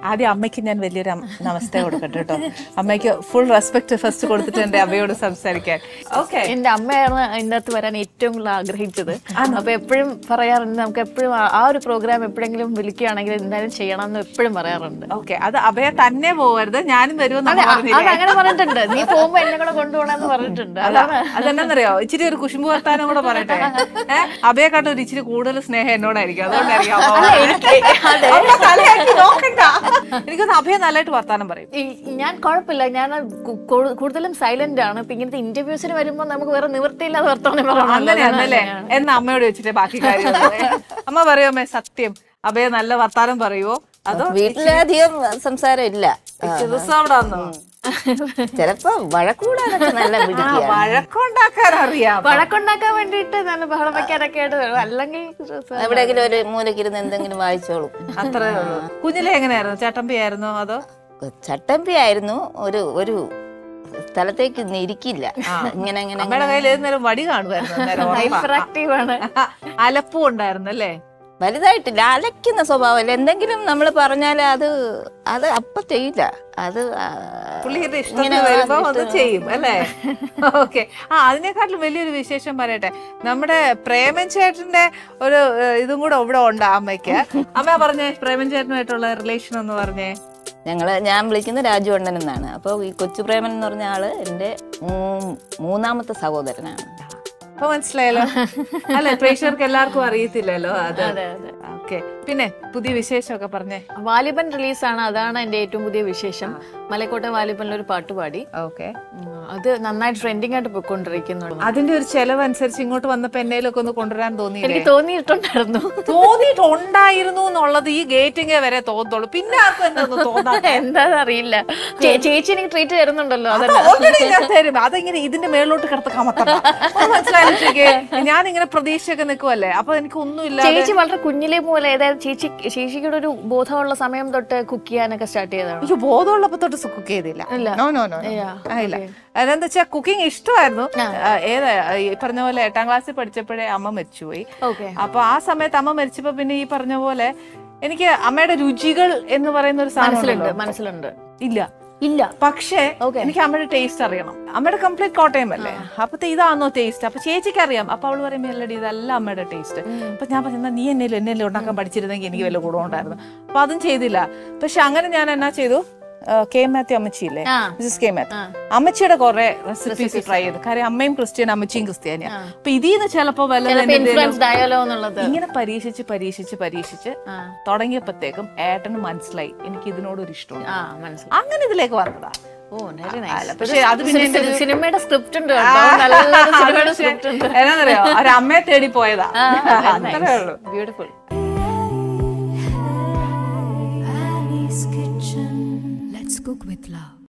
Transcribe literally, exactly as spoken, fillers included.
ആദ്യം അമ്മയ്ക്ക് ഞാൻ വലിയൊരു നമസ്തേ കൊടുക്കട്ടെ കേട്ടോ. അമ്മയ്ക്ക് ഫുൾ റെസ്പെക്ട് ഫസ്റ്റ് കൊടുത്തിട്ടുണ്ട് അമ്മയോട് സംസാരിക്കാൻ. ഓക്കെ, എന്റെ അമ്മയാണ് അതിൻ്റെ അകത്ത് വരാൻ ഏറ്റവും കൂടുതൽ ആഗ്രഹിച്ചത്. അപ്പൊ എപ്പോഴും പറയാറുണ്ട് നമുക്ക് എപ്പോഴും ആ ഒരു പ്രോഗ്രാം എപ്പോഴെങ്കിലും വിളിക്കുകയാണെങ്കിൽ എന്തായാലും ചെയ്യണം എന്ന് എപ്പോഴും പറയാറുണ്ട്. ഓക്കെ, അത് അഭയ തന്നെ പോകരുത്, ഞാനും വരുമെന്ന് അങ്ങനെ പറഞ്ഞിട്ടുണ്ട്. നീ പോകുമ്പോ എന്നെ കൂടെ കൊണ്ടുപോകണമെന്ന് പറഞ്ഞിട്ടുണ്ട്. അതെന്നറിയോ, ഇച്ചിരി ഒരു കുശുമ്പ് വർത്താനം കൂടെ പറയട്ടെ. ഏഹ് അഭയെക്കാട്ടും ഒരു ഇച്ചിരി കൂടുതൽ സ്നേഹം എന്നോടായിരിക്കും. അതുകൊണ്ടായിരിക്കും എനിക്കൊന്ന് അഭയ നല്ലതായിട്ട് വർത്താനം പറയും. ഞാൻ കുഴപ്പമില്ല, ഞാൻ കൂടുതലും സൈലന്റ് ആണ്. ഇപ്പൊ ഇങ്ങനത്തെ ഇന്റർവ്യൂസിന് വരുമ്പോ നമുക്ക് വേറെ നിവൃത്തിയില്ലാതെ വർത്താനം പറയാം. അങ്ങനെയാണല്ലേ? എന്നാ അമ്മയോട് വെച്ചിട്ട് ബാക്കി കാര്യം. അമ്മ പറയോ അമ്മേ സത്യം, അഭയ നല്ല വർത്താനം പറയുവോ അതോ വീട്ടിലധികം സംസാരം ഇല്ല? റിസർവ്ഡാന്നോ? ചിലപ്പോ വഴക്കൂടാനൊക്കെ നല്ല വഴക്കുണ്ടാക്കാൻ അറിയാം. വഴക്കുണ്ടാക്കാൻ വേണ്ടിട്ട് നല്ല ബഹളം വെക്കാനൊക്കെ ആയിട്ട് വരും. അല്ലെങ്കിൽ എവിടെയെങ്കിലും ഒരു മൂലക്കിരുന്ന് എന്തെങ്കിലും വായിച്ചോളും, അത്രേ ഉള്ളൂ. കുഞ്ഞിലെ എങ്ങനെയായിരുന്നു? ചട്ടമ്പി ആയിരുന്നോ അതോ? ചട്ടമ്പി ആയിരുന്നു. ഒരു ഒരു സ്ഥലത്തേക്ക് ഇരിക്കില്ല, ഇങ്ങനെ ഇങ്ങനെ. അമ്മയുടെ കയ്യിൽ ഏത് നേരം വടി കാണുമായിരുന്നു. അലപ്പും ഉണ്ടായിരുന്നു അല്ലേ? വലുതായിട്ടില്ല, അലയ്ക്കുന്ന സ്വഭാവമല്ല. എന്തെങ്കിലും നമ്മൾ പറഞ്ഞാൽ അത് അത് അപ്പൊ ചെയ്യില്ല. അത് പുള്ളിയുടെ ഇഷ്ടത്തിന് വരുമ്പോ അത് ചെയ്യും അല്ലേ? ഓക്കെ. ആ അതിനെക്കാട്ടിലും വലിയൊരു വിശേഷം പറയട്ടെ, നമ്മുടെ പ്രേമൻ ചേട്ടന്റെ ഒരു ഇതും കൂടെ ഇവിടെ ഉണ്ട് അമ്മയ്ക്ക്. അമ്മ പറഞ്ഞേ, പ്രേമൻ ചേട്ടനുമായിട്ടുള്ള റിലേഷൻ എന്ന് പറഞ്ഞേ. ഞങ്ങള് ഞാൻ വിളിക്കുന്നത് രാജു അണ്ണൻ എന്നാണ്. അപ്പൊ ഈ കൊച്ചു പ്രേമൻ എന്ന് പറഞ്ഞ ആള് എന്റെ മൂന്നാമത്തെ സഹോദരനാണ്. അപ്പൊ മനസ്സിലായല്ലോ അല്ലെ? പ്രേക്ഷകർക്ക് എല്ലാവർക്കും അറിയത്തില്ലല്ലോ അത്. ഓക്കെ, പിന്നെ പുതിയ വിശേഷമൊക്കെ പറഞ്ഞേ. വാലിബൻ റിലീസാണ്, അതാണ് എന്റെ ഏറ്റവും പുതിയ വിശേഷം. മലക്കോട്ടെ വാലിബനിൽ ഒരു പാട്ട് പാടി. ഓക്കെ, അത് നന്നായിട്ട് ട്രെൻഡിങ് ആയിട്ട് പോയിക്കൊണ്ടിരിക്കുന്നു. അതിന്റെ ഒരു ചെലവ് അനുസരിച്ച് ഇങ്ങോട്ട് വന്നപ്പോ എന്നേലൊക്കെ ഒന്ന് കൊണ്ടുവരാൻ തോന്നി? എനിക്ക് തോന്നിയിട്ടുണ്ടായിരുന്നു തോന്നിയിട്ടുണ്ടായിരുന്നു എന്നുള്ളത് ഈ ഗേറ്റിംഗ് വരെ തോന്നത്തുള്ളൂ, പിന്നെ ആർക്കും എന്താ തോന്നാ എന്താന്ന് അറിയില്ല. ചേച്ചി എനിക്ക് ട്രീറ്റ് തരുന്നുണ്ടല്ലോ, തരും. അതിങ്ങനെ ഇതിന്റെ മേളിലോട്ട് കിടത്ത് കമത്തണം, മനസ്സിലായി? ഞാനിങ്ങനെ പ്രതീക്ഷയൊക്കെ നിൽക്കുവല്ലേ, അപ്പൊ എനിക്ക് ഒന്നുമില്ല. ചേച്ചി വളരെ കുഞ്ഞിലെ പോലെ ഏതായാലും ചേച്ചി ചേച്ചിയുടെ ഒരു ബോധമുള്ള സമയം തൊട്ട് കുക്ക് ചെയ്യാനൊക്കെ സ്റ്റാർട്ട് ചെയ്തതാണ്. എനിക്ക് ബോധമുള്ളപ്പോ തൊട്ട് കുക്ക് ചെയ്തില്ല. അതെന്താ വെച്ചാ കുക്കിംഗ് ഇഷ്ടമായിരുന്നു. ഏതാ ഈ പറഞ്ഞ പോലെ എട്ടാം ക്ലാസ്സിൽ പഠിച്ചപ്പോഴേ അമ്മ മരിച്ചുപോയി. അപ്പൊ ആ സമയത്ത് അമ്മ മരിച്ചപ്പോ പിന്നെ ഈ പറഞ്ഞ പോലെ എനിക്ക് അമ്മയുടെ രുചികൾ എന്ന് പറയുന്ന ഒരു സാധനം മനസ്സിലുണ്ട്. ഇല്ല ഇല്ല പക്ഷേ എനിക്ക് അമ്മയുടെ ടേസ്റ്റ് അറിയണം. അമ്മയുടെ കംപ്ലീറ്റ് കോട്ടയം അല്ലേ, അപ്പത്തെ ഇതാണോ ടേസ്റ്റ്? അപ്പൊ ചേച്ചിക്ക് അറിയാം. അപ്പൊ അവള് പറയുമ്പോ അല്ലടി ഇതല്ല അമ്മയുടെ ടേസ്റ്റ്. അപ്പൊ ഞാൻ പറഞ്ഞ നീ എന്നേലും എന്നേലും ഉണ്ടാക്കാൻ പഠിച്ചിരുന്നെങ്കിൽ എനിക്ക് വല്ല ഗുണം ഉണ്ടായിരുന്നു. അപ്പൊ അതും ചെയ്തില്ല. പക്ഷെ അങ്ങനെ ഞാൻ എന്നാ ചെയ്തു, കെ മാത്യു അമ്മച്ചിയില്ലേ, മിസസ് കെ മാത്യു അമ്മച്ചിയുടെ കുറെ റെസിപ്പീസ് ട്രൈ ചെയ്തു. കാര്യം അമ്മയും ക്രിസ്ത്യൻ, അമ്മച്ചിയും ക്രിസ്ത്യാനിയാ. അപ്പൊ ഇതിന്ന് ചിലപ്പോ ഇങ്ങനെ പരീക്ഷിച്ച് പരീക്ഷിച്ച് പരീക്ഷിച്ച് തുടങ്ങിയപ്പോഴത്തേക്കും ഏട്ടന് മനസ്സിലായി എനിക്ക് ഇതിനോടൊരു ഇഷ്ടമുണ്ട്. അങ്ങനെ ഇതിലേക്ക് വന്നതാ. പക്ഷെ അത് പിന്നെ സിനിമയുടെ സ്ക്രിപ്റ്റ് ഉണ്ട്, എന്നറിയോ, ഒരമ്മയെ തേടി പോയതാ. അത്രേ ഉള്ളൂ. Beautiful. Let's cook with love.